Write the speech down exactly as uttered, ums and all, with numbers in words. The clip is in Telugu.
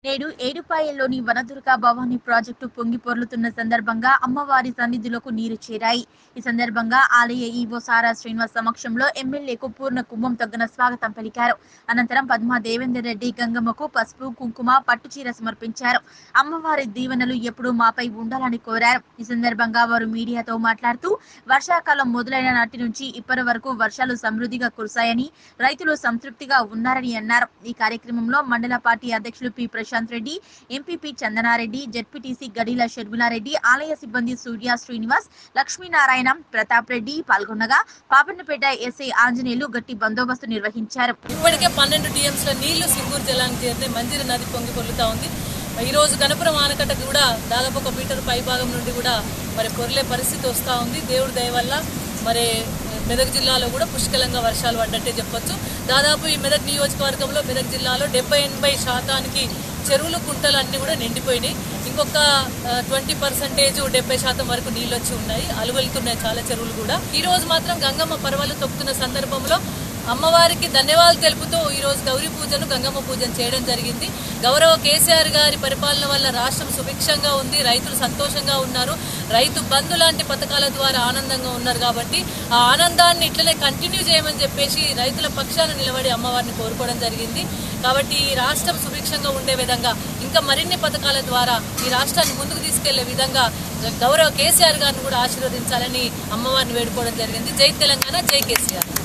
నేడు ఏడుపాయల్లోని వనదుర్గా భవానీ ప్రాజెక్టు పొంగి పొర్లుతున్న సందర్భంగా అమ్మవారి సన్నిధులకు నీరు చేరాయి. ఈ సందర్భంగా ఆలయ ఈవో సారా శ్రీనివాస్ సమక్షంలో ఎమ్మెల్యేకు పూర్ణ కుంభం తగ్గన స్వాగతం పలికారు. అనంతరం పద్మా దేవేందర్ రెడ్డి గంగమ్మకు పసుపు, కుంకుమ, పట్టుచీర సమర్పించారు. అమ్మవారి దీవెనలు ఎప్పుడూ మాపై ఉండాలని కోరారు. ఈ సందర్భంగా వారు మీడియాతో మాట్లాడుతూ వర్షాకాలం మొదలైన నాటి నుంచి ఇప్పటి వరకు వర్షాలు సమృద్ధిగా కురిశాయని, రైతులు సంతృప్తిగా ఉన్నారని అన్నారు. ఈ కార్యక్రమంలో మండల పార్టీ అధ్యక్షులు P Prashant Reddy, MPP Chandana Reddy, ZPTC Gadila Sharmila Reddy, ఆలయ సిబ్బంది సూర్య, శ్రీనివాస్, లక్ష్మీనారాయణ, ప్రతాప్ రెడ్డి పాల్గొనగా పాపన్నపేట ఎస్ఐ ఆంజనేయులు గట్టి బందోబస్తు నిర్వహించారు. ఇప్పటికే పన్నెండు టీఎంసీల నీళ్లు సింగూరు జలానికి చేరితే మంజీర నది పొంగి పొర్లుతా ఉంది. ఈ రోజు గణపురం ఆనకట్టకు కూడా దాదాపు ఒక మీటర్ పై భాగం నుండి కూడా మరి పొర్లే పరిస్థితి వస్తూ ఉంది. దేవుడి దయ వల్ల మరి మెదక్ జిల్లాలో కూడా పుష్కలంగా వర్షాలు పడ్డట్టే చెప్పొచ్చు. దాదాపు ఈ మెదక్ నియోజకవర్గంలో మెదక్ జిల్లాలో డెబ్బై ఎనభై శాతానికి చెరువులు కుంటలు అన్నీ కూడా నిండిపోయినాయి. ఇంకొక ట్వంటీ పర్సెంటేజ్ డెబ్బై శాతం వరకు నీళ్ళు వచ్చి ఉన్నాయి. అలువెళ్తున్నాయి చాలా చెరువులు కూడా. ఈ రోజు మాత్రం గంగమ్మ పర్వాలు తొక్కుతున్న సందర్భంలో అమ్మవారికి ధన్యవాదాలు తెలుపుతూ ఈరోజు గౌరీ పూజను, గంగమ్మ పూజను చేయడం జరిగింది. గౌరవ కేసీఆర్ గారి పరిపాలన వల్ల రాష్ట్రం సుభిక్షంగా ఉంది, రైతులు సంతోషంగా ఉన్నారు, రైతు బంధు లాంటి పథకాల ద్వారా ఆనందంగా ఉన్నారు. కాబట్టి ఆ ఆనందాన్ని ఇట్లనే కంటిన్యూ చేయమని చెప్పేసి రైతుల పక్షాన నిలబడి అమ్మవారిని కోరుకోవడం జరిగింది. కాబట్టి ఈ రాష్ట్రం సుభిక్షంగా ఉండే విధంగా ఇంకా మరిన్ని పథకాల ద్వారా ఈ రాష్ట్రాన్ని ముందుకు తీసుకెళ్లే విధంగా గౌరవ కేసీఆర్ గారిని కూడా ఆశీర్వదించాలని అమ్మవారిని వేడుకోవడం జరిగింది. జై తెలంగాణ, జై కేసీఆర్.